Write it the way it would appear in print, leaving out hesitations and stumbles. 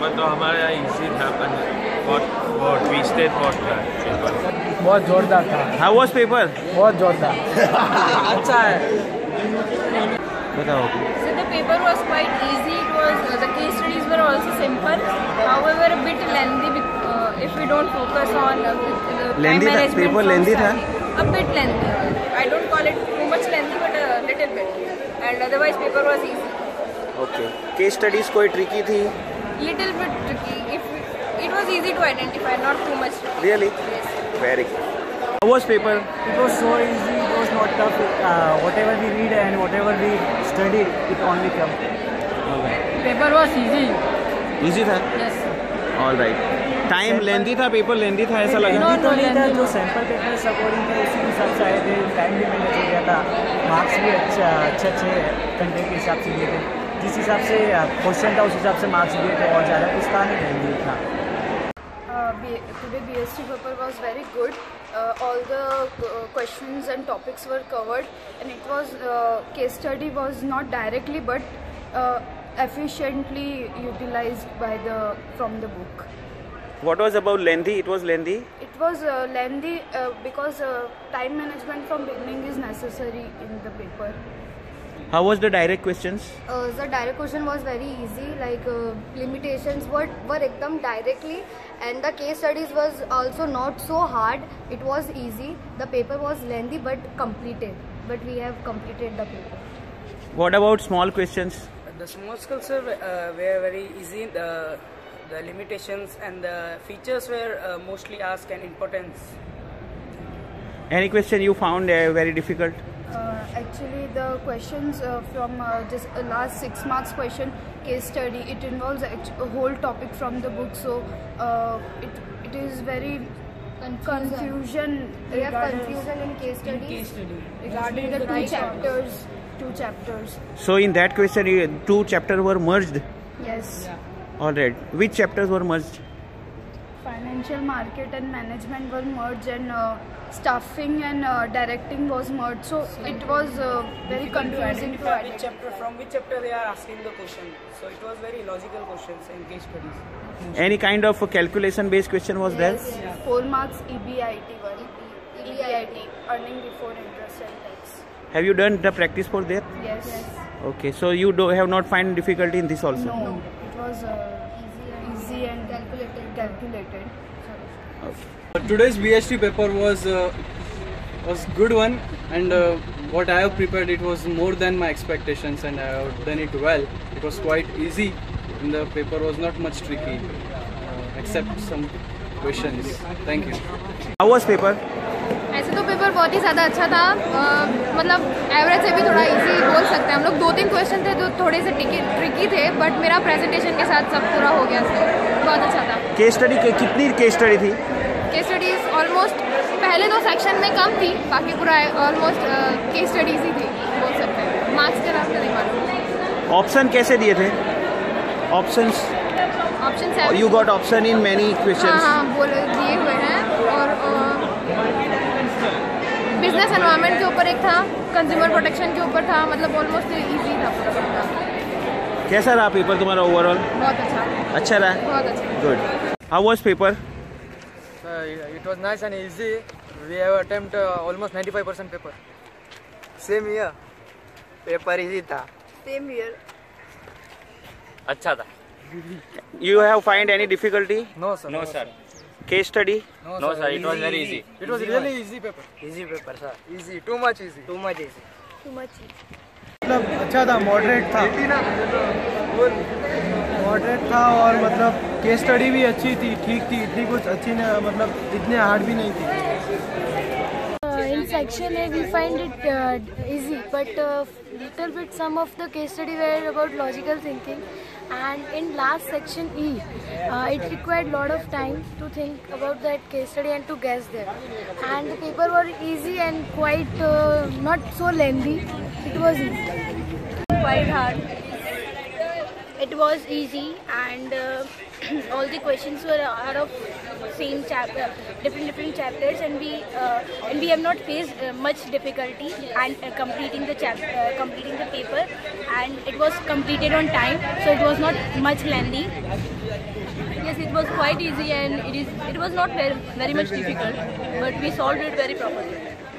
Paper तो हमारा easy था, पर बहुत ट्विस्टेड बहुत था पेपर। बहुत जोरदार था। How was paper? बहुत जोरदार। अच्छा है। बताओ। So the paper was quite easy. It was the case studies were also simple. However, a bit lengthy if we don't focus on the time management. Paper lengthy था? A bit lengthy. I don't call it too much lengthy, but a little bit. And otherwise, paper was easy. Okay. Case studies कोई tricky थी? Little bit tricky. It was easy to identify, not too much tricky. Really? Yes. Very good. How was paper? It was so easy. It was not tough. Whatever we read and whatever we studied, it only come. Paper was easy. Easy था? Yes. All right. Time lengthy था, paper lengthy था ऐसा लगा? तो नहीं था, जो sample paper supporting था उसी हिसाब से आए थे, टाइम भी मैनेज हो गया था, मार्क्स भी अच्छे कंटेंट के हिसाब से दिए थे, जिस हिसाब से क्वेश्चन था उस हिसाब से मार्क्स दिए थे, और ज़्यादा कुछ था नहीं था। Today BST paper was very good. All the questions and topics were covered, and it was case study was not directly but efficiently utilized from the book. What was about lengthy? It was lengthy? It was lengthy because time management from beginning is necessary in the paper. How was the direct questions? The direct question was very easy, like limitations were ekdam directly, and the case studies was also not so hard. It was easy. The paper was lengthy but completed, but we have completed the paper. What about small questions? The small skills were very easy. The limitations and the features were mostly asked and importance. Any question you found very difficult? Actually, the questions from this last 6 marks question case study, it involves a whole topic from the book, so it is very confusion. We have confusion in case study regarding the two chapters. So in that question, 2 chapters were merged? Yes. All right. Which chapters were merged? Financial market and management were merged, and staffing and directing was merged. So it was very confusing to identify From which chapter they are asking the question. So it was very logical questions in case studies. Any kind of calculation based question was there? Yes. 4 marks EBIT one. EBIT, earning before interest and tax. Have you done the practice for that? Yes. Okay. So you have not find difficulty in this also? No. It was easy and calculated. Okay. Today's BST paper was good one, and what I have prepared, it was more than my expectations, and I have done it well. It was quite easy, and the paper was not much tricky, except some questions. Thank you. How was paper? ऐसे तो paper बहुत ही ज़्यादा अच्छा था, मतलब average से भी थोड़ा इजी बोल सकते हैं हम लोग। 2-3 क्वेश्चन थे जो थोड़े से ट्रिकी थे, बट मेरा प्रेजेंटेशन के साथ सब पूरा हो गया, बहुत अच्छा था। केस स्टडी कितनी केस स्टडी थी? केस स्टडीज ऑलमोस्ट पहले 2 सेक्शन में कम थी, बाकी पूरा ऑलमोस्ट केस स्टडीज ही थी बोल सकते हैं। मार्क्स के नाम से नहीं मालूम। ऑप्शन कैसे दिए थे? Options you got option in many questions? हाँ, बोले दिए हुए हैं, और बिजनेस एनवायरनमेंट के ऊपर एक था, कंज्यूमर प्रोटेक्शन के ऊपर था, मतलब ऑलमोस्ट इजी था पूरा। कैसा रहा पेपर तुम्हारा ओवरऑल? बहुत अच्छा। अच्छा रहा? बहुत अच्छा। Good. How was paper? It was nice and easy. We have attempted almost 95% paper. Same here. Paper easy था. Same here. अच्छा था। You have find any difficulty? No sir. No sir. Case study? No sir. It was very easy. It was really easy paper. Easy paper sir. Easy. Too much easy. Too much easy. मतलब अच्छा था, moderate था, और मतलब case study भी अच्छी थी, ठीक थी, इतनी कुछ अच्छी नहीं, मतलब इतने हार्ड भी नहीं थी। In section A we find it easy, but little bit some of the case study were about logical thinking, and in last section E it required lot of time to think about that case study and to guess there, and the paper were easy and quite not so lengthy. It was easy. Quite hard. it was easy, and all the questions were out of same chapter, different chapters, and we have not faced much difficulty and completing the paper, and it was completed on time, so it was not much lengthy. Yes, it was quite easy, and it was not very much difficult, but we solved it very properly.